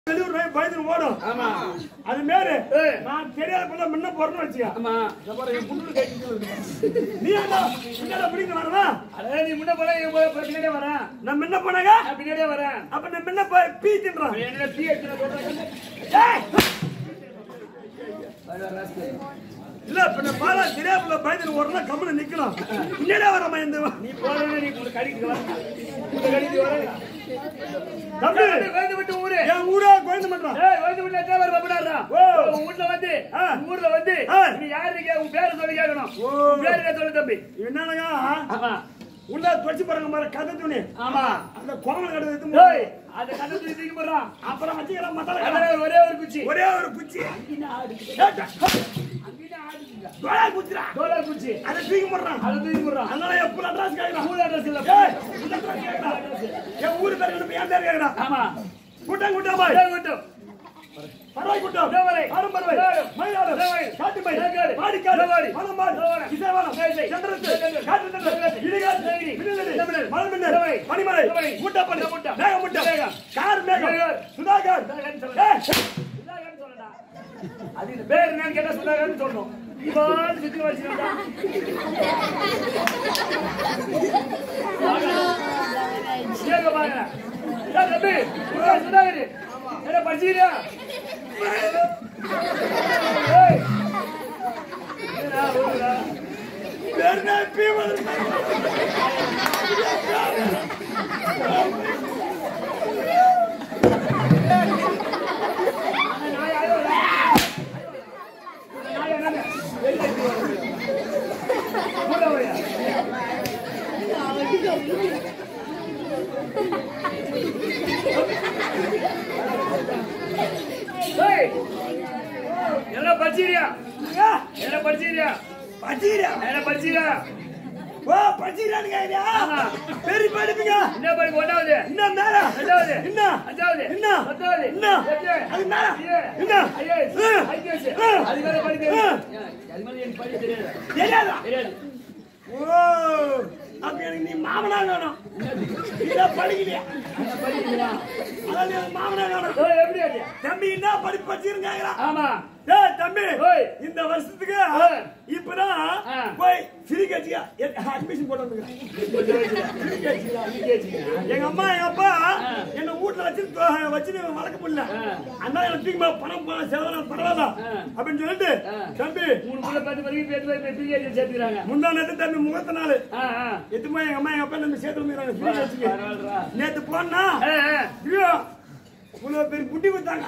பயந்து ஓடும். ஆமா அது மேல நான் தெரியாத புள்ள முன்ன போறேன்னு வச்சியா. ஆமா அப்புறம் என் புண்ணு கட்டி நீ என்ன பிடிக்க வரவா? அட நீ முன்ன போற பின்னாடியே வரேன். நான் முன்ன போனாங்க பின்னாடியே வரேன். அப்ப நான் முன்ன பீ தின்றான். என்ன பீ எடுத்து சொல்றேன். ஏய் இல்ல இப்ப நான் பாலா தெரியாத பயந்து ஓடுறா கம்முன்னு நிக்கலாம். பின்னாடியே வர பயந்து நீ போறவே நீ கடிக்கு வர. கடிக்கு வர தம்பி கோயந்து விட்டு ஊரு என் ஊரா கோயந்து மன்றா. ஏய் கோயந்து விட்டு எத்தனை பேர் பப்படாறா? ஓ ஊர்ல வந்து நீ யாருக்கு உன் பேரை சொல்லி கேட்கணும். உன் பேரை என்ன சொல்லு தம்பி? என்னங்க ஆமா உள்ள தொச்சி பாருங்க மார கதை துணி. ஆமா அந்த கோமல கடை எடுத்து ஏய் அந்த கதை துணி தூக்கி போறா. அப்புறம் வச்சிக்கலாம் மசாலா கடை ஒரே ஒரு குச்சி அங்கின ஆடுங்க. டோலா குச்சி அத தூக்கி போடுறான். அதனால எப்ப அட்ரஸ் கேக்குறா? ஊர் அட்ரஸ் இல்ல. ஏய் இந்த அட்ரஸ் கேக்குறா. என் ஊர் பேர் என்ன என் பேர் கேக்குறா? ஆமா கூட்டம் பாய் கூட்டம் பரவாய் கூட்டம் தேவரை பரம்பரை மயிலாடு தேவரை காட்டு மயில் தேகாடு மாடிக்காடு மலமாடு கிசவானம் சந்திரத்து காட்டுந்தல் இடிகால் தேகிரி விடுதலை மலமண்ண தேவரை பனிமலை கூட்டப்படி மேகமுட்ட கார் மேகம் சுதாகர் சுதாகர் சொல்லடா. அது இந்த பேர் என்னன்னு கேட்டா சுதாகர்னு சொல்லணும். இவான் சுத்தி வச்சிருந்தா சேக பாருங்க. டேய் தம்பி சுதாகர் என்ன படிச்சியா? ஏய் என்ன ஓடுடா பேர்னா பீவல் என்ன படிச்சியா? ஓ படிச்சிரான்னு கேக்குறியா? பெரிய படிப்பீங்க. என்ன படிப்பு? ஒண்ணாவது என்ன மேல ரெண்டாவது என்ன அஞ்சாவது என்ன பத்தாவது என்ன அது மேல என்ன ஐஏஎஸ் அது மேல படிக்க அது மேல எனக்கு படிக்க தெரியாது. ஓ அப்ப எனக்கு நீ மாமனா வேணும். இத படிக்கலையா? அதான் எனக்கு மாமனா வேணும். எப்படி தம்பி என்ன படிப்பு படிச்சிருக்காங்களா? ஆமா டேய் தம்பி இந்த வருஷத்துக்கு இப்பதான் போய் ஃப்ரீ கேட்சியா அட்மிஷன் போட்டு வந்துக்கிறேன். எங்க அம்மா எங்க அப்பா என்ன வீட்டுல வச்சு வளர்க்க முடியல. அதனால எனக்கு பணம் செலவு பரவாயில்ல அப்படின்னு சொல்லிட்டு தம்பி 3 10 வரைக்கும் ஃப்ரீ கேட்சி சேர்த்துக்கிறாங்க. முந்தா நேத்து தம்பி முகத்த நாள் எத்துமா எங்க அம்மா எங்க அப்பா நம்ம சேர்த்து வந்துக்கிறாங்க ஃப்ரீ கேட்சிக்கு. நேத்து போனா இவ்வளவு பேர் குட்டி கொடுத்தாங்க.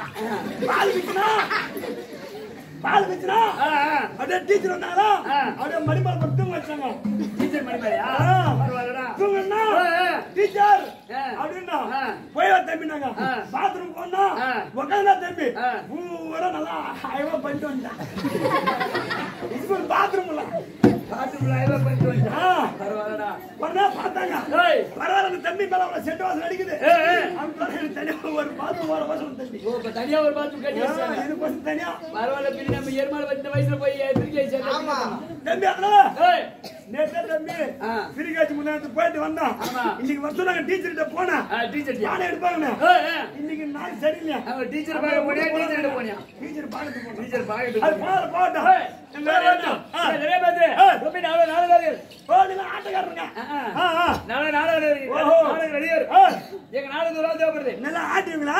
பால் வச்சுனா அப்படியே டீச்சர் வந்தாங்களா அப்படியே மணிமால் போட்டு தூங்க வச்சாங்க. டீச்சர் மணிமாலையா பரவாயில்லடா தூங்கனா டீச்சர் அப்படின்னா போய் தம்பினாங்க. பாத்ரூம் போனா உட்காந்தா தம்பி பூரா நல்லா ஐவா பண்ணிட்டு வந்தான். ஸ்கூல் பாத்ரூம்ல ஐவா பண்ணிட்டு வந்தான். பரவாயில்லடா பண்ணா பார்த்தாங்க. பரவாயில்ல தம்பி மேல அவளை செட்டு வாசல் அடிக்குது. தனியா ஒரு பாத்ரூம் வர வாசல் தம்பி தனியா ஒரு பாத்ரூம் கட்டி வச்சாங்க. இது கொஞ்சம் தனியா பரவாயில்ல. நம்ம ஏர்மால வந்த வயசுல போய் பிரிகேஜ் ஆமா தம்பி அதனால நேத்து தம்பி பிரிகேஜ் முன்னாடி போயிட்டு வந்தோம். இன்னைக்கு வருஷம் நாங்க டீச்சர் கிட்ட போனா டீச்சர் யானை எடுப்பாங்க. இன்னைக்கு நாள் சரியில்லை. அவங்க டீச்சர் பாக்க போனியா டீச்சர் கிட்ட போனியா? டீச்சர் பாக்கட்டு போனியா? டீச்சர் பாக்கட்டு அது பாரு போடா நிறைய பேரு ரொம்ப நாலு பேரு ஓடில ஆட்டக்காரங்க. நாலு ரெடியர் எங்க நாலு தூரம் தேவைப்படுது. நல்லா ஆட்டுவீங்களா?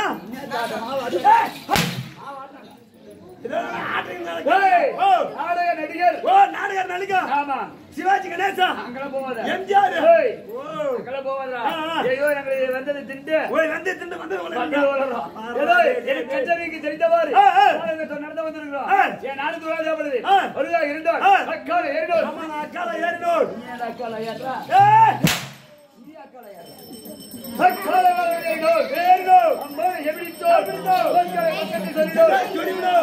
நடிகர் ஆமா சிவாஜி கணேசா அங்கல போவாத எம்ஜிஆர் அங்கல போவாதா? ஐயோ நாங்க வந்தது திண்டு வந்து ஏதோ எனக்கு கச்சேரிக்கு தெரிந்தவாறு நடந்து வந்திருக்கிறோம். ஏன் நாலு தூரம் தேவைப்படுது. ஒருதா இரண்டோ அக்கால ஏறினோ நம்ம அக்கால ஏறினோ நீ அக்கால ஏறா நீ அக்கால ஏறா அக்கால ஏறினோ அம்மா எபிடிச்சோ அக்கால பக்கத்து சொல்லிடோ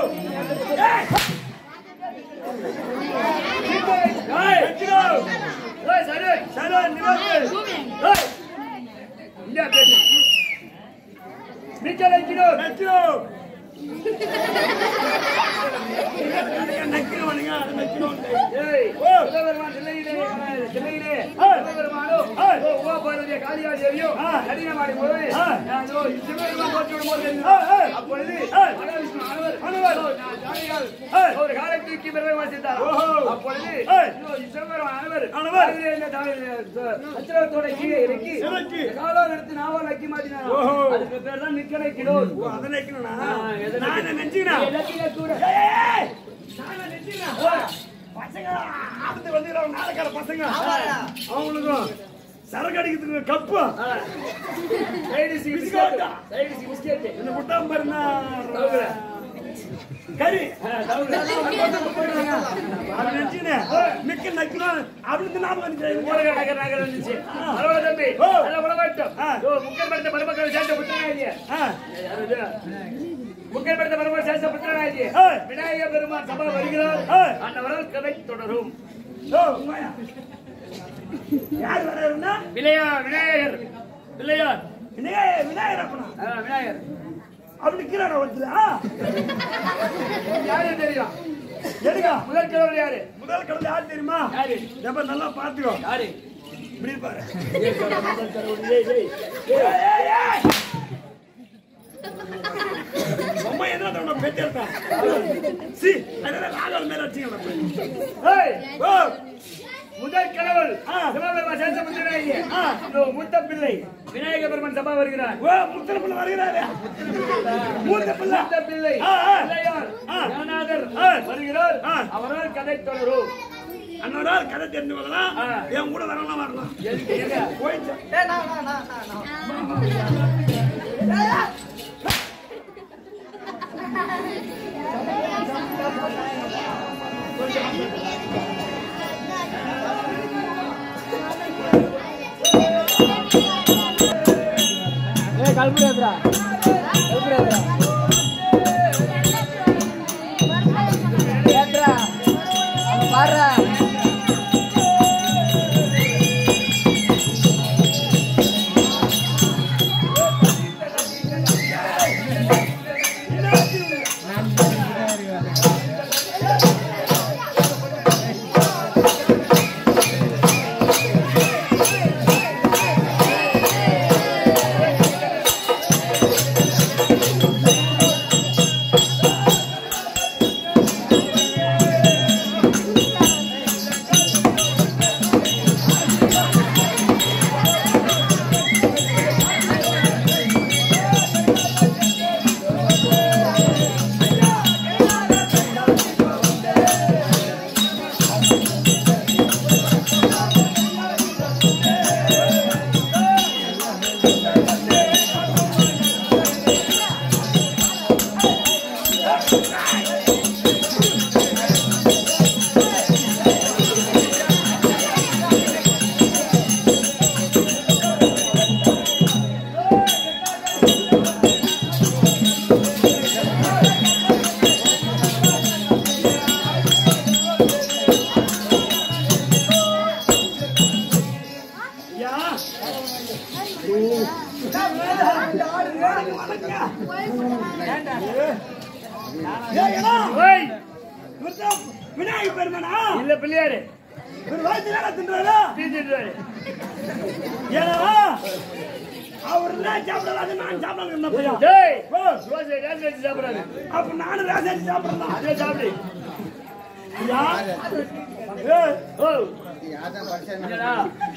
நக்கிறவனுங்க அது நக்கிறோம். ஏய் சிவபெருமான் சிலையிலே சிவபெருமானோ உமா பார்வதிய காளியா தேவியோ கடினமாடி போது சிவபெருமான் போட்டு விடும்போது அப்பொழுது மகாவிஷ்ணு ஆனவர் ஒரு காலத்துக்கு பெருமாள் சென்றார். அப்பொழுது சிவபெருமான் ஆனவர் அச்சரத்தோட கீழே இறக்கி காலம் எடுத்து நாவல் வைக்க மாட்டினார். அதுக்கு பேர் தான் நிக்கலை கிலோ. அதை நிக்கணும்னா நான் நினைச்சுக்கிறேன் கூட பசங்க ஆபத்து வந்து நாளைக்கார பசங்க அவங்களுக்கும் சரக்கு அடிக்கிறதுக்கு கப்பு என்ன முட்டாம பாருன்னா கறி நினைச்சுனேன் மிக்க நக்கணும் அப்படின்னு ஞாபகம் இருந்துச்சு. தம்பி முக்கியம் படுத்த மருமக்கள் சேர்ந்த முக்கியப்படுத்த பெருமாள் சேஷ புத்திரனாகி விநாயகர் பெருமான் சபா வருகிறார். அன்னவரால் கதை தொடரும். யார் வர்றாருன்னா விநாயகர் பிள்ளையார் விநாயகர் விநாயகர் அப்படி கீழே வந்து யாரு தெரியும்? எடுங்க முதல் கடவுள் யாரு? முதல் கடவுள் யாரு தெரியுமா? யாரு? எப்ப நல்லா பாத்துக்கோ. யாரு? இப்படி பாரு. முதல் கடவுள் அம்மா என்ன தோண பெற்றா சி அதனால ராகவ மேல வச்சிங்க. முதல் கடவுள் சிவபெருமான் சேஷ புத்திரனாகி மூத்த பிள்ளை விநாயக பெருமான் சபா வருகிறார். முத்தல பிள்ளை வருகிறாரு. மூத்த பிள்ளை பிள்ளையார் ஞானாதர் வருகிறார். அவரால் கதை தொடரும். அன்னவரால் கதை தெரிஞ்சவங்களா என் கூட வரலாம் வரலாம். போயிடுச்சு கல்புரேத்ரா பாடுறா விநாயகர் பெருமானா இல்ல பிள்ளையாரு ஒரு வயசுல தின்றாரா தின்றாரு. ஏனா அவர் நான் சாப்பிடலாம் நான் சாப்பிடலாம் பையா. டேய் ரோஸ் ரேஸ் வச்சு சாப்பிடுறாரு. அப்ப நானும் ரேஸ் சாப்பிடலாம். அதே சாப்பிடு. யா ஓ யாதா பர்சன் என்னடா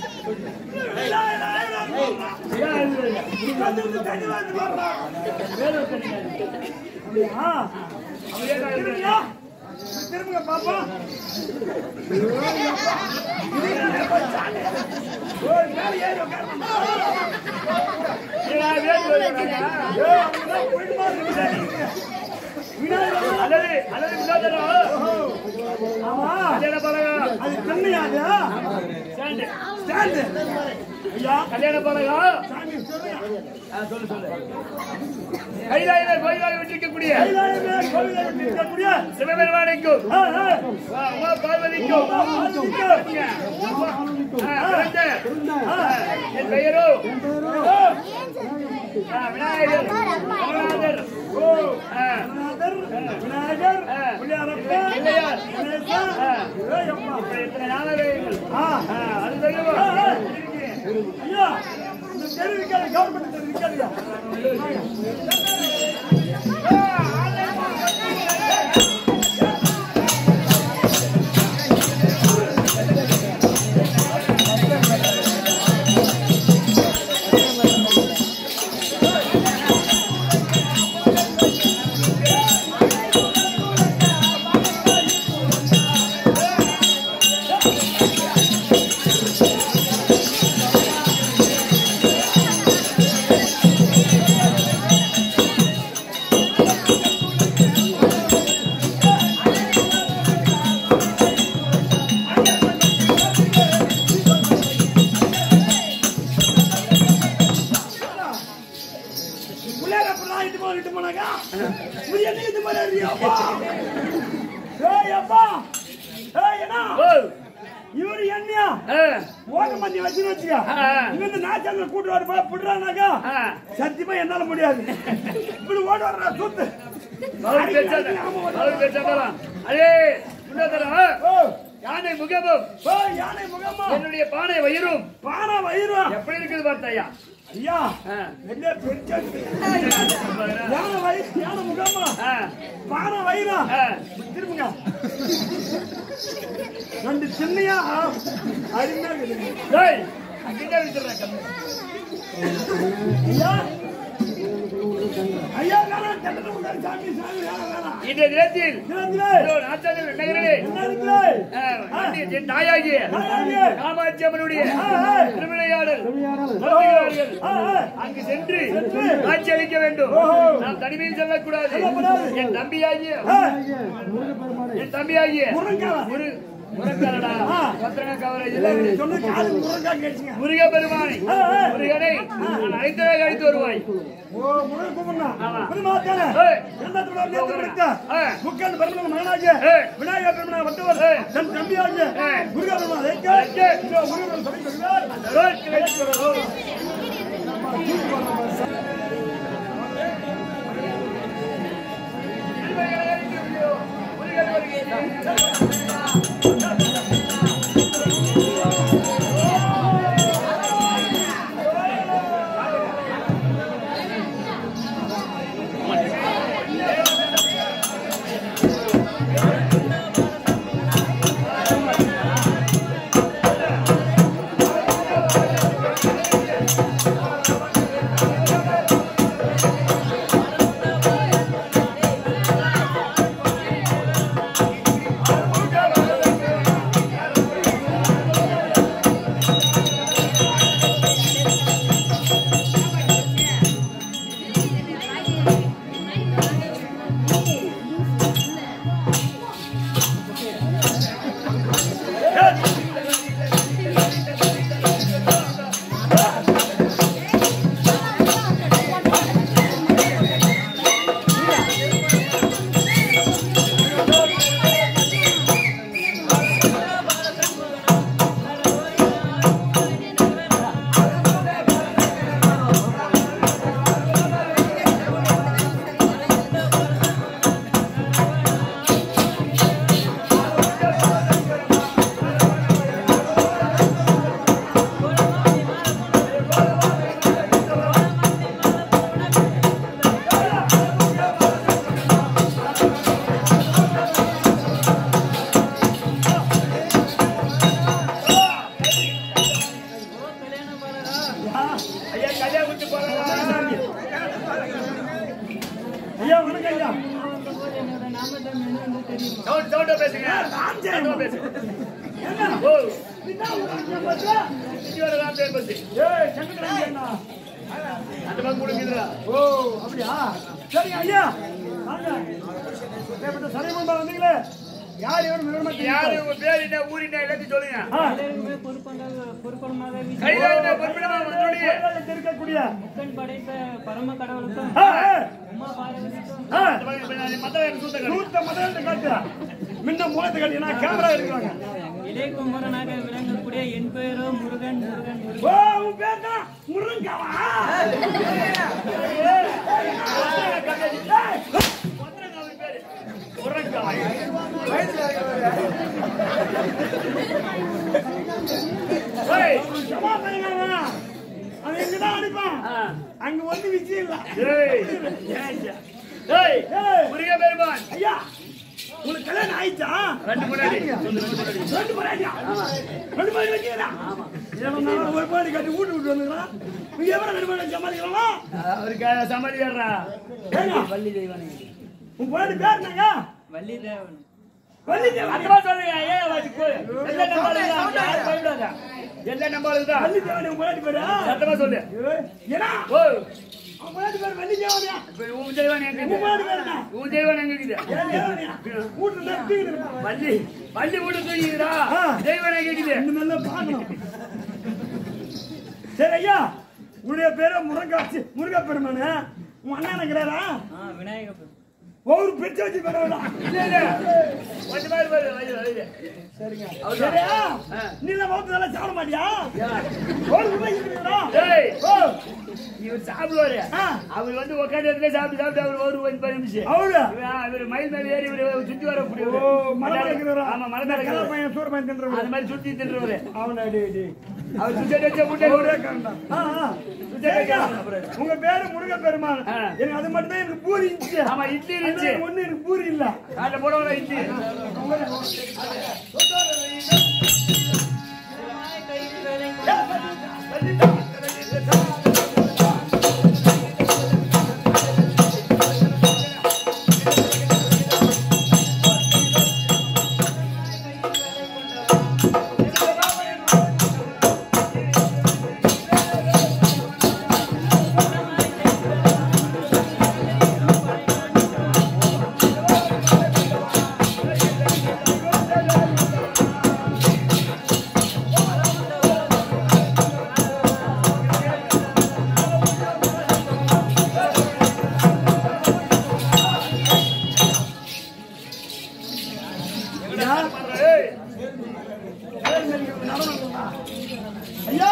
திரும்ப பாப்பா கல்யாண பழகா கைலாயில கோயிலாக விட்டிருக்கக்கூடிய சிவபெருமானைக்கும் உமா பார்வதிக்கும் என் பெயரோ விநாயகர் இப்ப எத்தனை ஞானங்கள் அது தெரியுமா ஐயா இந்த தெரிவிக்காது கவர்மெண்ட் தெரிவிக்காதுயா இவரு என்னையா ஓகமந்தி வச்சு வச்சுக்க இங்க நாச்சாங்க கூட்டு வர புடுறானாக்கா சத்தியமா என்னால முடியாது இப்படி ஓட வர்ற சுத்து யானை முகமும் யானை முகமா என்னுடைய பானை வயிறும் எப்படி இருக்குது பார்த்தாயா ஐயா என்ன பெரிய யானை முகமா பானை வயிறா திரும்புங்க ரெண்டு சின்னையா அருமையா ஐயா இந்த தினத்தில் தாயாகிய காமாட்சி அம்மனுடைய திருவிளையாடல் அங்கு சென்று காட்சி அளிக்க வேண்டும். நாம் தனிமையில் செல்லக்கூடாது. என் தம்பியாகிய முருகப்பெருமானை முருகனை அழைத்ததாக அழைத்து வருவாய். விநாயகர் பெருமாள் வந்தவர் தம்பியாகிய முருகப்பெருமானை பரம கடவுளுக்கும் இளைய குமரனாக விளங்கக்கூடிய என் பெயரோ முருகன் முருகன் அவன் எங்கதான் அனுப்பான் அங்க வந்து விஷயம் இல்ல. முருக பெருமான் ஐயா உங்களுக்கு கல்யாணம் ஆயிடுச்சா? 2 முன்னாடி 2 முன்னாடியா? 2 முன்னாடி வைக்கிறா? ஒரு பாடி கட்டி விட்டு வந்துக்கிறான். நீ எவ்வளவு 2 முன்னாடி சமாளிக்கலாம்? அவருக்கு சமாளிக்கிறா. வள்ளி தெய்வானே. உன் பாடி பேர் என்னங்க? வள்ளி தேவன். வள்ளி தேவன். அத்தமா சொல்லுங்க. ஏன் வாசிக்கோ? எல்லாம் நம்பாளுதான். யார் பயப்படாத. எல்லாம் நம்பாளுதான். வள்ளி தேவன் உன் பாடி பேரா? சத்தமா சொல்லு. ஏனா? ஓ உன் பாடி பேர் வள்ளி தேவனியா? உன் தெய்வானே எங்க உன் பாடி பேர் என்ன? உன் தெய்வானே எங்க இருக்குது? ஏன் தேவனியா? வீட்டுல நிறுத்திக்கிட்டு வள்ளி வள்ளி வீட்டு தூக்கிக்கிறா. தெய்வானே எங்க இருக்குது? இந்த மேல பாக்கணும். சரி ஐயா உன்னுடைய பேரு முருகா பெருமானு. உன் அண்ணா நினைக்கிறாரா? விநாயகர் பெருமான். ஒரு பிரிச்சு வச்சு பெறவடா. இல்ல கொஞ்ச மாதிரி பாரு. சரிங்க. சரியா? நீ எல்லாம் மௌத்து நல்லா சாப்பிட மாட்டியா? ஒரு ரூபாய் இருக்குடா. டேய் ஓ இவர் சாப்பிடுவாரு. அவர் வந்து உட்கார்ந்து இடத்துல சாப்பிட்டு அவர் ஒரு ரூபாய் பரிமிச்சு. இவர் மயில் மேல ஏறி இவர் சுத்தி வர முடியும். ஓ மலை இருக்கிறா. ஆமா மலை மேல இருக்கிற பையன் சூர பையன் தின்றவரு. அந்த மாதிரி சுத்தி தின்றவரு. அவனா டேய். அவர் சுத்தி வச்ச முட்டை ஒரே காண்டா. உங்க பேரு முருக பெருமாள். எனக்கு அது மட்டும் தான் எனக்கு பூரி இருந்துச்சு. ஆமா இட்லி இருந்துச்சு. ஒண்ணு எனக்கு பூரி இல்ல. காட்ட போடவல இட்லி. ஐயா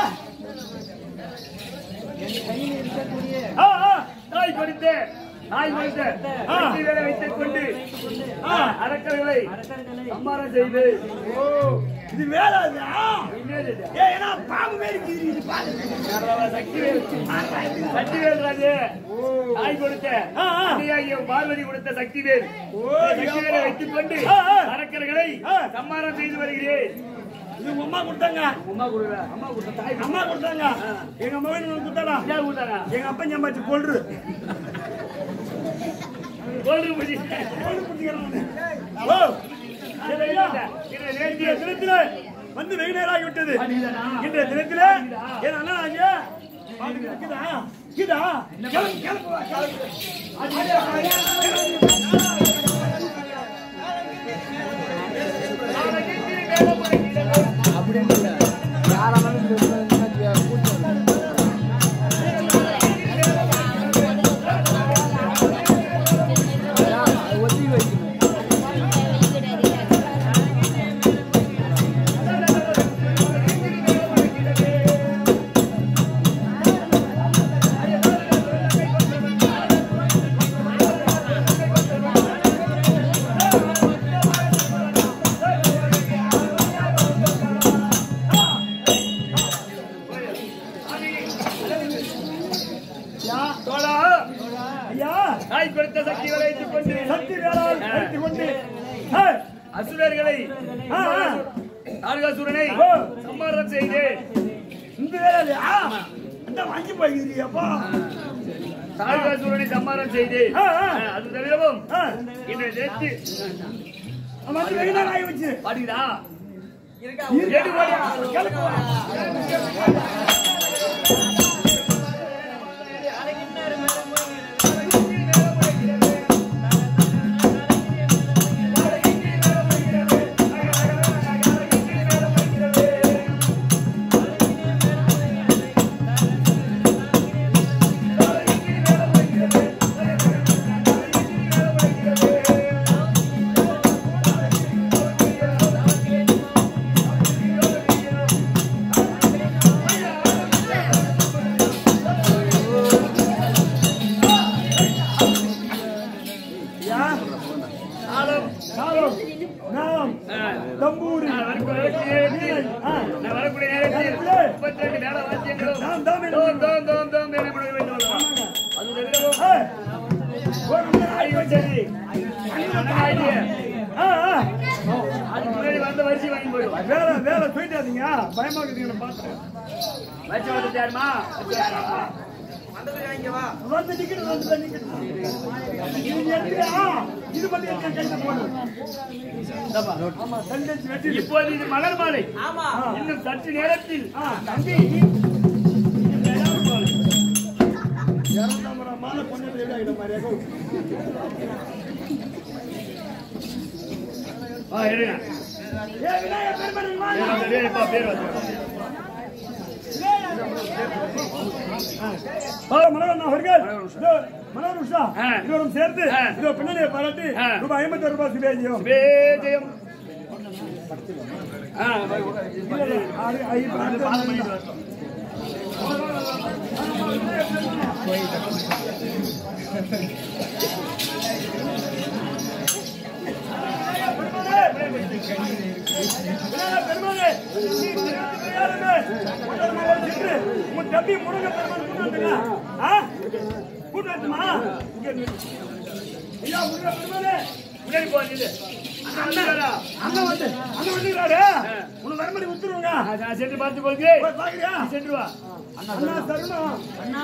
நாய் கொடுத்து வைத்துக் கொண்டு அரக்கர்களை சம்மாரம் செய்து இது வேலை ஏன்னா பாம்பு மாரி கீறிட்டு பாருங்க. சக்திவேல் ராஜே நாய் கொடுத்த பார்வதி கொடுத்த சக்திவேல் சக்திவேலை வைத்துக் கொண்டு அரக்கர்களை சம்மாரம் செய்து வருகிறேன். இது அம்மா கொடுத்தாங்க. அம்மா கொடுங்க. அம்மா கொடுத்த தாய் அம்மா கொடுத்தாங்க. எங்க மகன் கொடுத்தாடா. யார் கொடுத்தாங்க? எங்க அப்பா சம்பாதிச்சு கொல்று கொல்று புடி தினத்தில வந்து வெகு நேராகி விட்டது. இன்றைய தினத்தில என் அண்ணா ஆகிய அசுரர்களை நாரகாசுரனை சம்மாரம் செய்து இந்த வேலையா அந்த வாங்கி போயிருக்கியப்பா. நாரகாசுரனை சம்மாரம் செய்து அது தவிரவும் இன்றைய நேற்று வந்து வெகு நேரம் ஆகி வச்சு பாடுகிறா தாளம் நாம் தம்பூரி நான் வரக்கூடிய நேரத்தில் 32 மேல வாத்தியங்களும் தோம் தோம் என முடிய வேண்டும் அது தவிரவும் அதுக்கு முன்னாடி வந்த வரிசை வாங்கி போயிடும் வேலை போயிட்டாதீங்க பயமா இருக்குதுங்க பாத்துறேன் வரிசை வந்து யாருமா வந்து இப்போது இது மலர் மாலை இன்னும் சற்று நேரத்தில் தம்பி மாலை பொண்ணு மாதிரி மனோரும் சேர்த்து பின்னணியை பாராட்டி ரூபாய் 50 ரூபாய் சுபேஜியம் தம்பி முருங்க கூட்டமா ஐயா முருங்க பெருமாளே முன்னாடி போகுது அண்ணன் வந்துறாரு உனக்கு வரமடி வித்துருவாங்க நான் சென்று பார்த்து போகுது பாக்குறியா சென்று வா அண்ணா தருணம்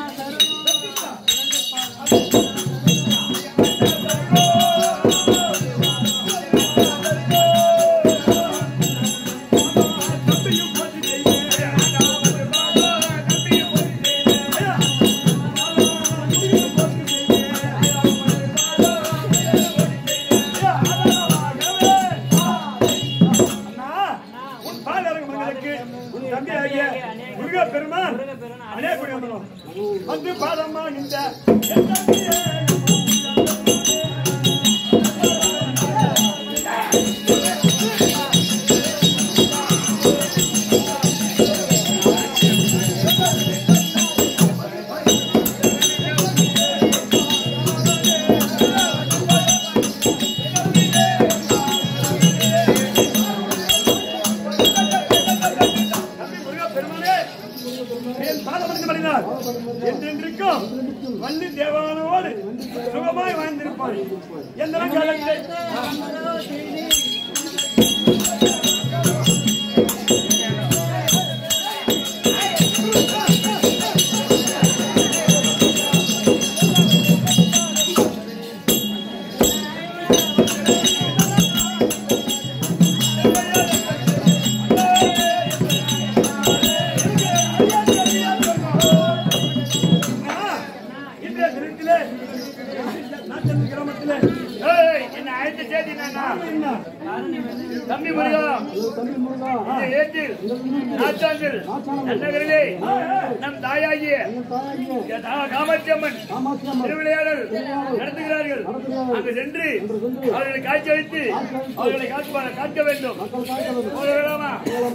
பெருமான் அநேக வந்து பாதம்மா இந்த என்றென்றைக்கும் வள்ளி தேவானோடு சுகமாய் வாழ்ந்திருப்பான் எந்த காலத்தில் தம்பி முருகா ஏற்றில் நாச்சாங்கில் நன்னகரிலே நம் தாயாகிய காமாட்சியம்மன் திருவிளையாடல் நடத்துகிறார்கள். அங்கு சென்று அவர்களை காட்சி அளித்து அவர்களை காக்க வேண்டும். போகலாமா?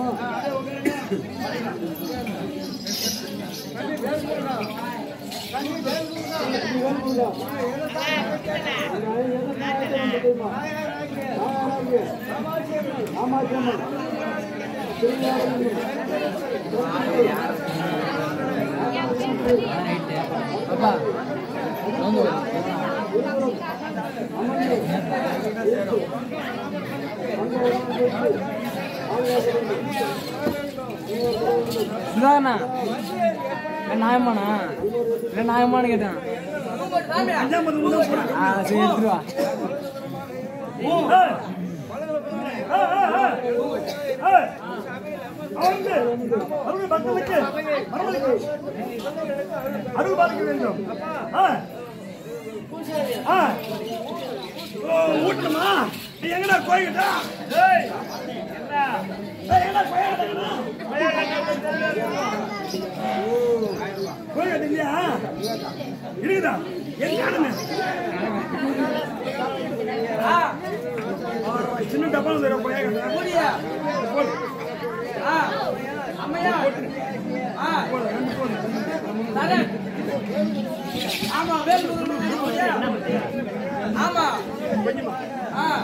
நியாயமானா இல்லை நியாயமானு கேட்டேன். சரி எடுத்துருவா. அருள் பார்க்க வேண்டும். ஊட்டணுமா? எங்கடா கோயிட்டா? கோயில் இல்லையா? இருக்குதா? சின்ன டப்பா ஆமா வேல் ஆமா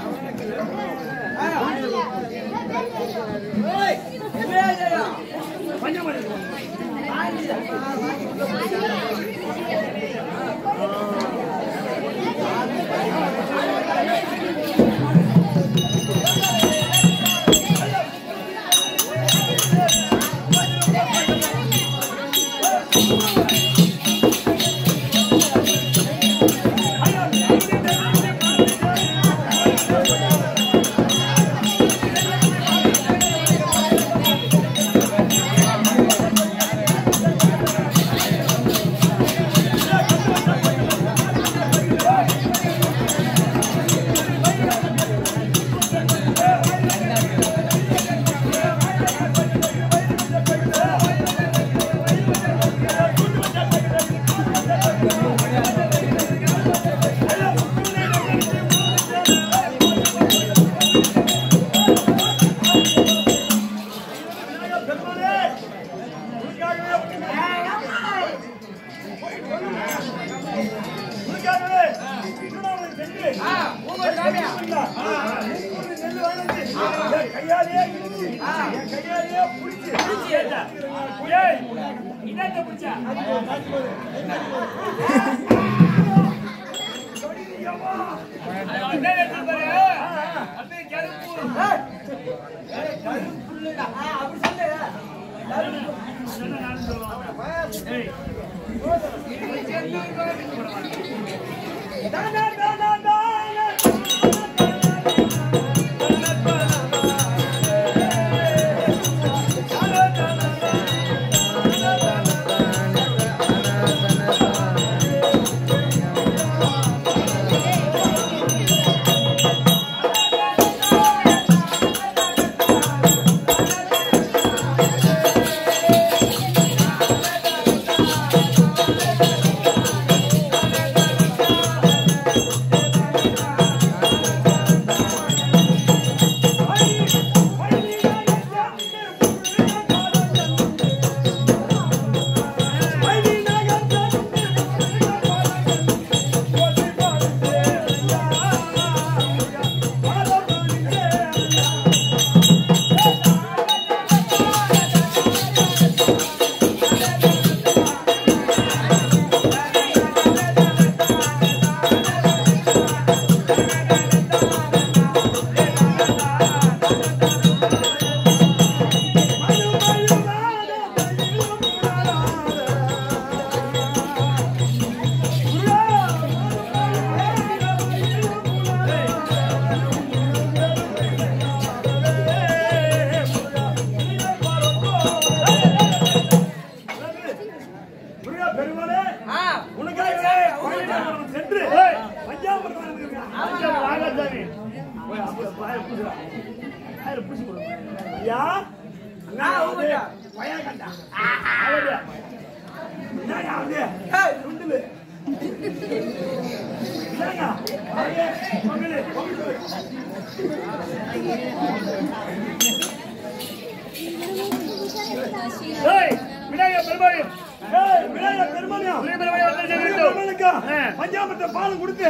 நெல்லு வாங்கி என் கையாலேயே இடிச்சு என் கையாலேயே புடிச்சு இதாட்ட புடிச்சா அப்படியே எடுத்து பாரு அப்படியே கருப்பு கருப்புள்ளடா அப்படி சொல்லு நான் சொல்லுவாங்க ஏய் இது சேர்ந்து தானா தானா தானா பஞ்சாபத்தை பால் கொடுத்து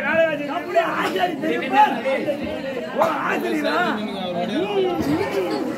ஆசிரியர்